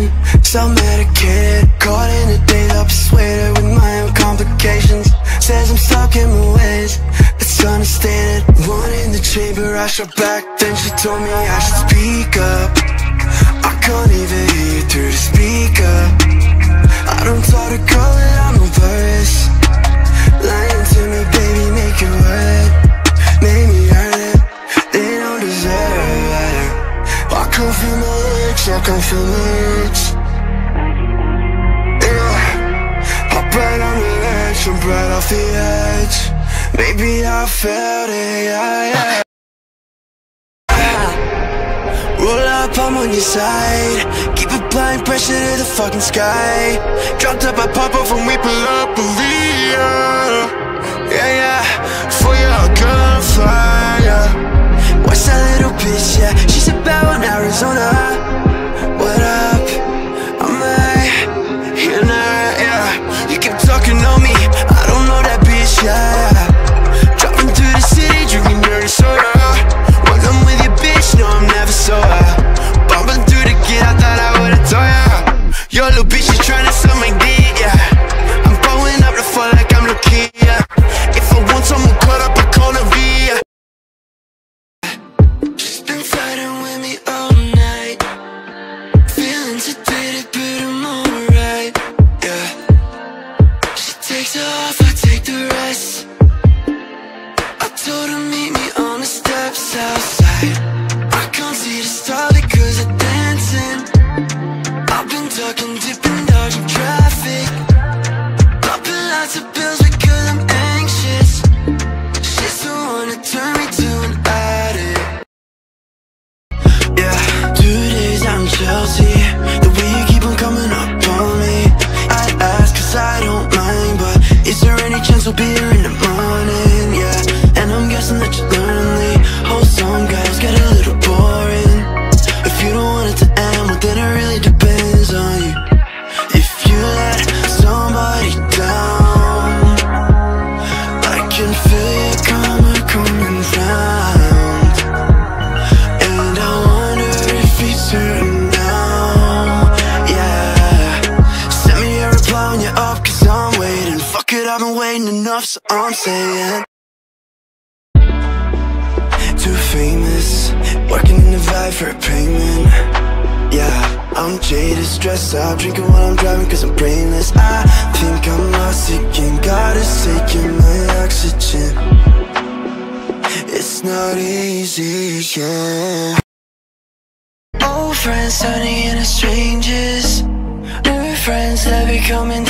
self-medicated, caught in a daze, I'll persuaded with my own complications. Says I'm stuck in my ways, it's understated. One in the chamber, I shot back, then she told me I should speak up. I can't even hear you through the speaker. I don't talk to girl and I'm embarrassed. Lying to me, baby, make it worth. Make me hurt it, they don't deserve it. I can't feel my legs, I can't feel my legs. Yeah, I'm right on the edge, I'm right off the edge. Maybe I felt it, yeah. Roll up, I'm on your side. Keep applying pressure to the fucking sky. Dropped up, I pop up when we pull up, believe ya. Yeah, yeah, for your girl on fire. Watch that little bitch, yeah. She's about in Arizona. What up? I'm right here now, yeah. You keep talking on me, I don't know that bitch, yeah. Dropping through the city, drinking dirty soda. When I'm with your bitch, no, I'm never sober. Bumping through the gate, I thought I would've told ya. Your little bitch is tryna suck my dick, yeah. I'm blowing up the phone like I'm looking, yeah. If I want someone caught up, I call a V. She's been fighting with me all night. Feeling sedated, but I'm alright, yeah. She takes her off, I take the rest. I told her meet me on the steps outside. I can't see the star because I'm dancing. I've been talking, dipping, dodging traffic. Popping lots of pills because I'm anxious. She's the one that turned me to an addict. Yeah, 2 days out in Chelsea. The way you keep on coming up on me, I'd ask cause I don't mind, but is there any chance we'll be here in the morning? Yeah, and I'm guessing that you're lonely. Oh, some guys get a little boring. If you don't want it to end, well then it really depends on you. If you let somebody down, I can feel your karma coming round. And I wonder if he's hurting now, yeah. Send me a reply when you're up, cause I'm waiting. Fuck it, I've been waiting enough, so I'm saying too famous, working in the vibe for a payment. Yeah, I'm jaded, stressed out, drinking while I'm driving cause I'm brainless. I think I'm lost again, God is taking my oxygen. It's not easy, yeah. Old friends turning into strangers. New friends that be coming